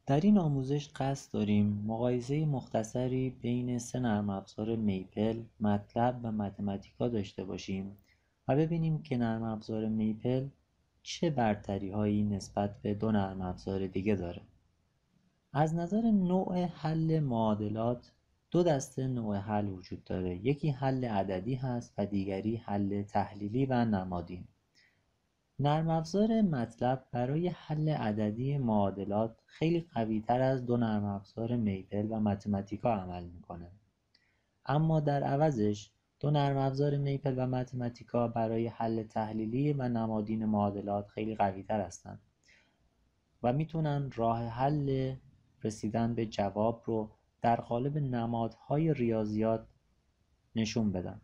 در این آموزش قصد داریم مقایسه مختصری بین سه نرم افزار میپل، مطلب و متماتیکا داشته باشیم و ببینیم که نرم افزار میپل چه برتری‌هایی نسبت به دو نرم افزار دیگه داره. از نظر نوع حل معادلات دو دسته نوع حل وجود داره، یکی حل عددی هست و دیگری حل تحلیلی و نمادین. نرم افزار مطلب برای حل عددی معادلات خیلی قوی‌تر از دو نرم افزار میپل و متماتیکا عمل میکنه، اما در عوضش دو نرم افزار میپل و متماتیکا برای حل تحلیلی و نمادین معادلات خیلی قوی‌تر هستند و میتونن راه حل رسیدن به جواب رو در قالب نمادهای ریاضیات نشون بدن.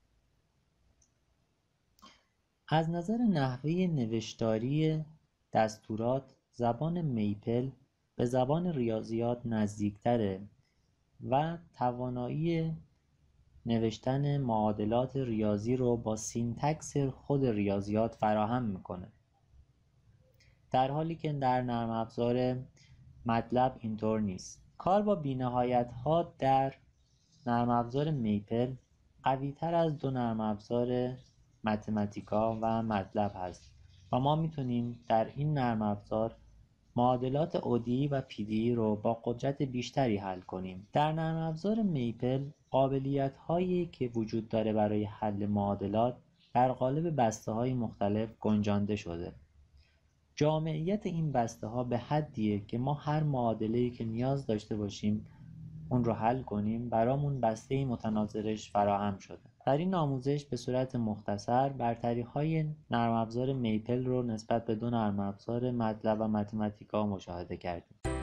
از نظر نحوه نوشتاری دستورات زبان میپل به زبان ریاضیات نزدیکتره و توانایی نوشتن معادلات ریاضی رو با سینتکس خود ریاضیات فراهم میکنه، در حالی که در نرم افزار مطلب اینطور نیست. کار با بی‌نهایت ها در نرم افزار میپل قوی‌تر از دو نرم افزار متماتیکا و مطلب هست و ما میتونیم در این نرم افزار معادلات اودی و پیدی رو با قدرت بیشتری حل کنیم. در نرم افزار میپل قابلیت هایی که وجود داره برای حل معادلات در قالب بسته های مختلف گنجانده شده. جامعیت این بسته ها به حدیه که ما هر معادله‌ای که نیاز داشته باشیم اون رو حل کنیم برامون بسته متناظرش فراهم شده. در این آموزش به صورت مختصر برتری‌های نرم افزار میپل رو نسبت به دو نرم افزار مطلب و متماتیکا مشاهده کردیم.